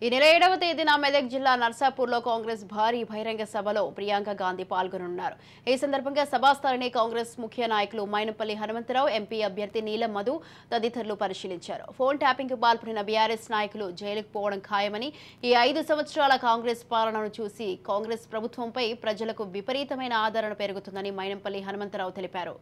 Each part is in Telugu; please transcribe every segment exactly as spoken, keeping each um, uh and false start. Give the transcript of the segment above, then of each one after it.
ఈ నెల ఏడవ తేదీన మెదక్ జిల్లా నర్సాపూర్లో కాంగ్రెస్ భారీ బహిరంగ సభలో ప్రియాంక గాంధీ పాల్గొనున్నారు. ఈ సందర్భంగా సభాస్థలిని కాంగ్రెస్ ముఖ్య నాయకులు మైనంపల్లి హనుమంతరావు, ఎంపీ అభ్యర్థి నీలం మధు తదితరులు పరిశీలించారు. ఫోన్ ట్యాపింగ్ కు పాల్పడిన బీఆర్ఎస్ నాయకులు జైలుకు పోవడం ఖాయమని, ఈ ఐదు సంవత్సరాల కాంగ్రెస్ పాలనను చూసి కాంగ్రెస్ ప్రభుత్వంపై ప్రజలకు విపరీతమైన ఆదరణ పెరుగుతుందని మైనంపల్లి హనుమంతరావు తెలిపారు.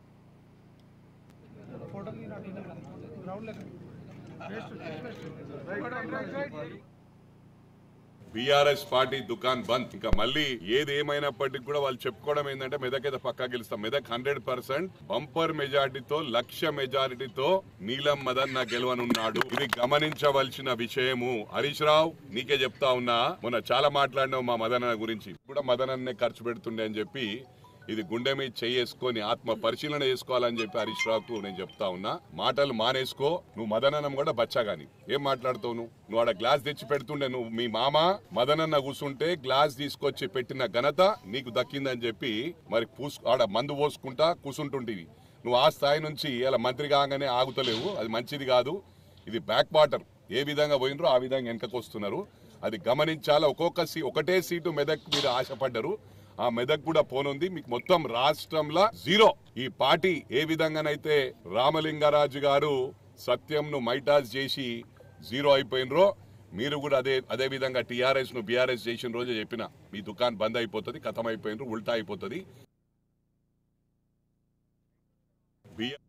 బీఆర్ఎస్ పార్టీ దుకాన్ బంద్. ఇంకా మళ్ళీ ఏది ఏమైనప్పటికీ కూడా వాళ్ళు చెప్పుకోవడం ఏంటంటే మెదక్ అయితే పక్కా గెలుస్తాం. మెదక్ హండ్రెడ్ పర్సెంట్ బంపర్ మెజారిటీతో, లక్ష మెజారిటీతో నీలం మదన్న గెలవనున్నాడు. ఇది గమనించవలసిన విషయము. హరీష్ రావు, నీకే చెప్తా ఉన్నా, మొన్న చాలా మాట్లాడినావు మా మదన్న గురించి. కూడా మదనన్నే ఖర్చు పెడుతుండే అని చెప్పి ఇది గుండె మీద చేసుకొని ఆత్మ పరిశీలన చేసుకోవాలని చెప్పి హరీష్ రావుకు నేను చెప్తా ఉన్నా. మాటలు మానేసుకో. నువ్వు మదనన్నం కూడా బచ్చాగాని ఏం మాట్లాడుతావు? నువ్వు నువ్వు ఆడ గ్లాస్ తెచ్చి పెడుతుండే. నువ్వు మీ మామ మదనన్న కూర్చుంటే గ్లాస్ తీసుకొచ్చి పెట్టిన ఘనత నీకు దక్కిందని చెప్పి మరి పూసు ఆడ మందు పోసుకుంటా కూర్చుంటుంటివి. నువ్వు ఆ స్థాయి నుంచి ఇలా మంత్రి కాగానే ఆగుతలేవు. అది మంచిది కాదు. ఇది బ్యాక్ వాటర్. ఏ విధంగా పోయినరో ఆ విధంగా వెనకకు వస్తున్నారు. అది గమనించాలా. ఒక్కొక్క సీ ఒకటే సీటు మెదక్ మీద ఆశపడ్డారు. ఆ మెదక్ కూడా పోనుంది. మీకు మొత్తం రాష్ట్రంలో జీరో. ఈ పార్టీ ఏ విధంగానైతే రామలింగరాజు గారు సత్యంను మైటాజ్ చేసి జీరో అయిపోయినరో, మీరు కూడా అదే అదే విధంగా టీఆర్ఎస్ ను బీఆర్ఎస్ చేసిన రోజే చెప్పిన మీ దుకాన్ బంద్ అయిపోతుంది, ఖతం అయిపోయినరు, ఉల్టా అయిపోతుంది.